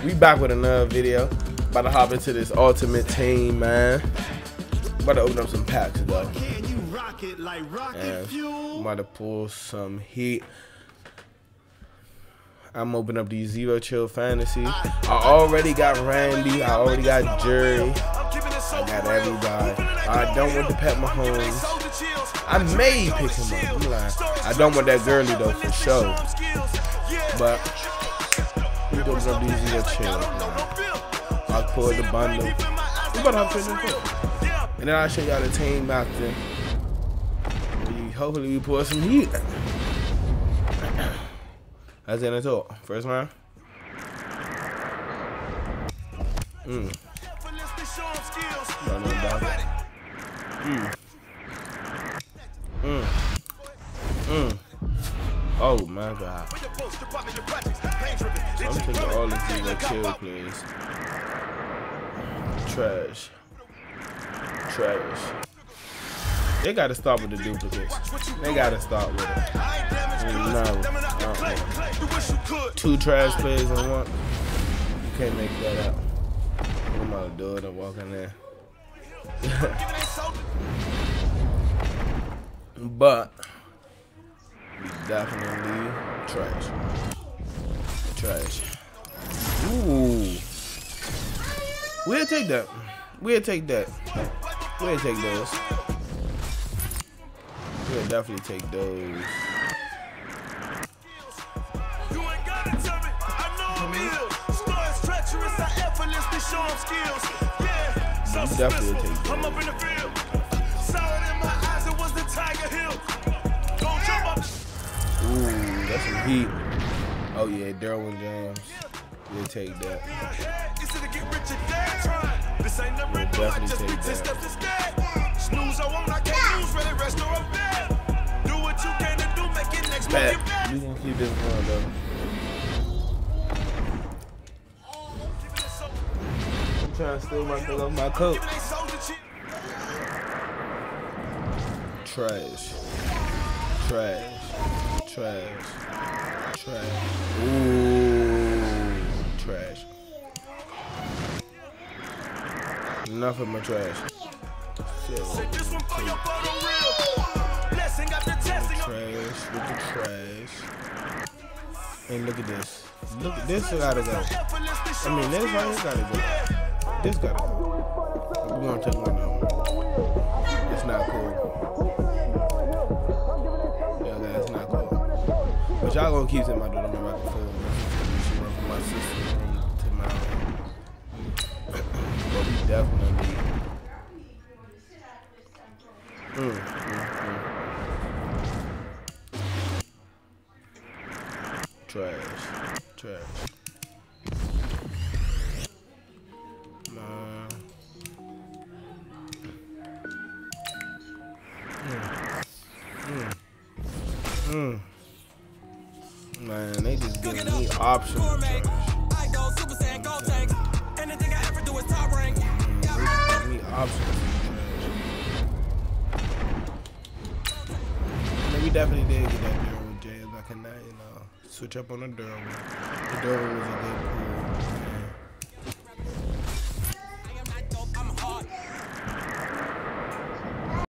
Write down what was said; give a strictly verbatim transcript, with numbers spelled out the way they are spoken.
We back with another video. About to hop into this ultimate team, man. About to open up some packs though. And I'm about to pull some heat. I'm opening up these Zero Chill Fantasy. I already got Randy. I already got Jerry. I got everybody. I don't want to pet Mahomes. I may pick him up. I'm lying. I don't want that girly though for sure. But we open up these Zero Chill. I'll pull the bundle. We about to hop in the book. And then I'll show y'all the team after. We, hopefully we pull some heat. That's in the talk. First round. Mm. Don't know about it. Mm. Mm. Mm. Oh my God. I'm taking all the Zero Chill players. Trash. Trash. They gotta start with the duplicates. They gotta start with it. No. Uh-uh. Two trash players in one. You can't make that out. I'm about to do it and walk in there. But we definitely trash. Trash. Ooh. We'll take that. We'll take that. We'll take those. We'll definitely take those. You ain't gotta tell me. I know I'm ill. Stars treacherous, I effortlessly show them skills. Yeah, so definitely take those. I'm up in the field. Saw it in my eyes, it was the Tiger Hill. Don't jump up. Ooh, that's some heat. Oh yeah, Derwin James. We'll take that. This ain't the red door, I just need ten steps instead. Snooze, I won't, I can't lose, really rest or I'm dead. Do what you can to do, make it next month. You gonna keep this going though. I'm trying to steal my thing off my coat. Trash. Trash. Trash. Trash. Ooh. Trash. Enough of my trash. Shit. Trash with the trash. And look at this. Look at this gotta go. I mean this right here gotta go. This gotta go. We're gonna take one of them. It's not cool. Yeah, that's not cool. But y'all gonna keep saying my daughter on the rocket food. She run from my sister to my but we definitely mm, mm, mm. Trash. Trash. Man. Mm. Mm. Mm. Man, they just giving me options. Trash. Anything I ever do is top rank. Mm, me options. Man, we definitely did get that Derwin James back in that, you know. Switch up on the Derwin. The Derwin was a good pool.